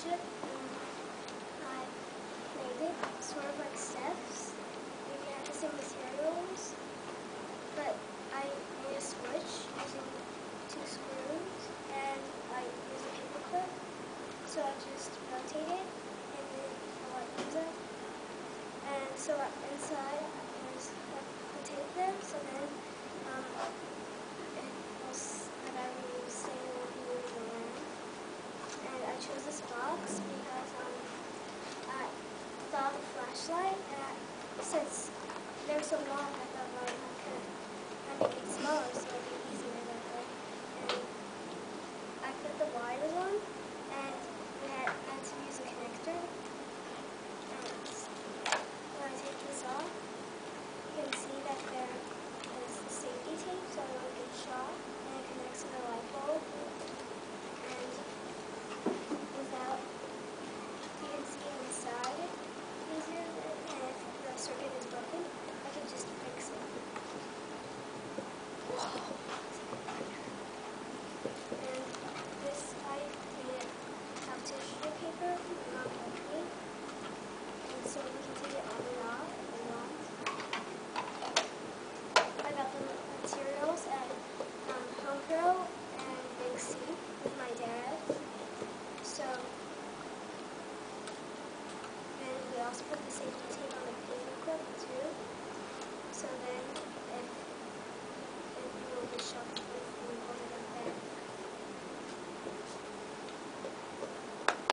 budget. I made it sort of like steps. You can have the same materials, but I made a switch using 2 screws, and I used a paper clip. So I just rotate it, and then I use it. And so inside is I tape them, so then I will stay moving around. And I chose this box because I thought of a flashlight, and since they're so long, I thought I make it smaller so it'd be easier that way. And I put the wires on, and we had to use a connector. And when I take this off, you can see that there is safety tape so I won't get shot, and it connects to the light bulb. And without, you can see inside easier, and if the circuit is broken, I can just fix it. And this I made it have tissue paper, not concrete. And so we can take it on and off if we want. I got the materials at Home Pro and Big C with my dad. So, and we also put the safety